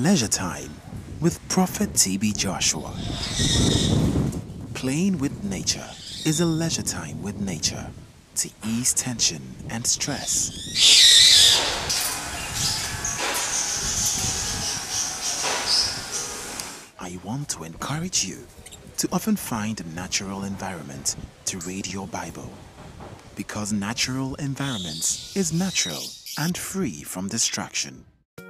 Leisure Time with Prophet TB Joshua. Playing with nature is a leisure time with nature to ease tension and stress. I want to encourage you to often find a natural environment to read your Bible, because natural environments is natural and free from distraction.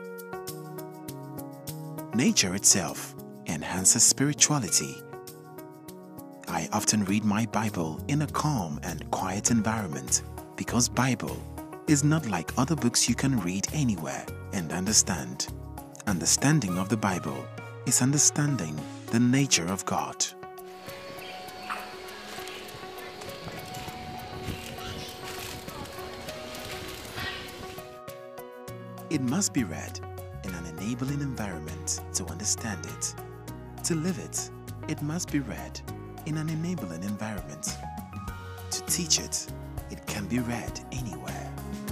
Nature itself enhances spirituality. I often read my Bible in a calm and quiet environment because Bible is not like other books you can read anywhere and understand. Understanding of the Bible is understanding the nature of God. It must be read in an enabling environment to understand it. To live it, it must be read in an enabling environment. To teach it, it can be read anywhere.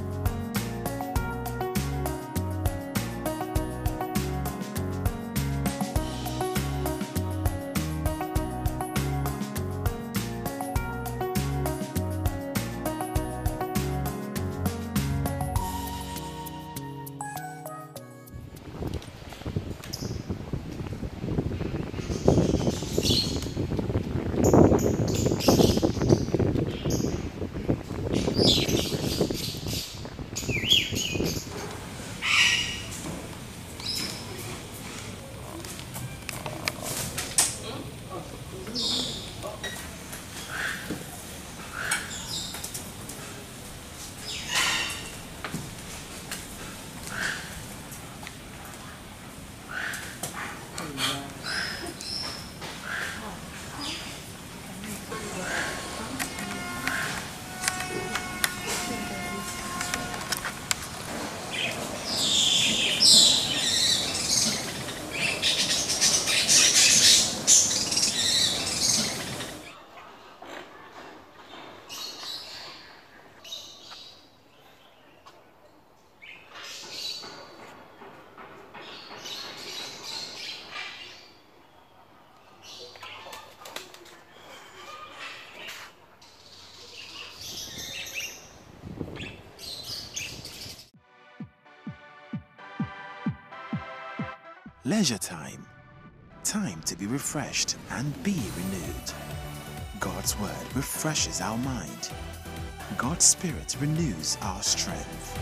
Leisure time. Time to be refreshed and be renewed. God's word refreshes our mind. God's spirit renews our strength.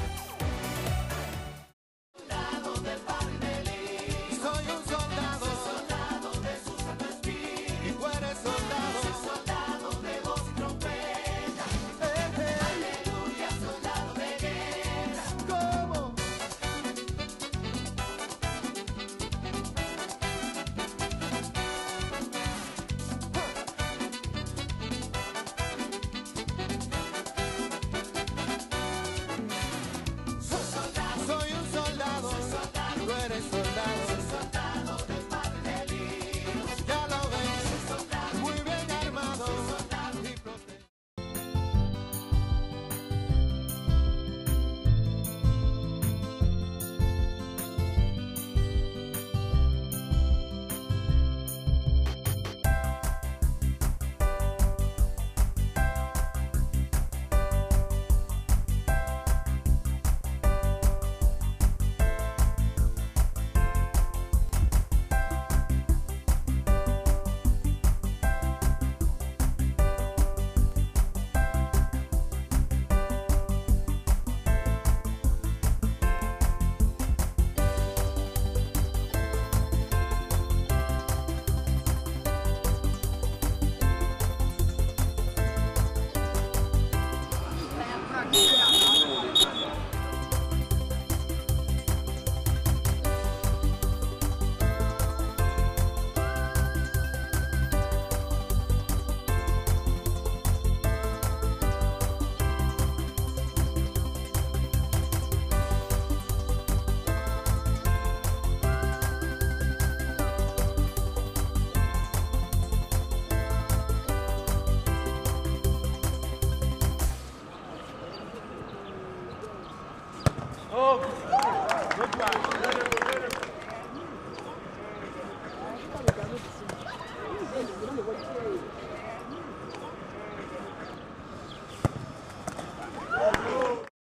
Oh, good try.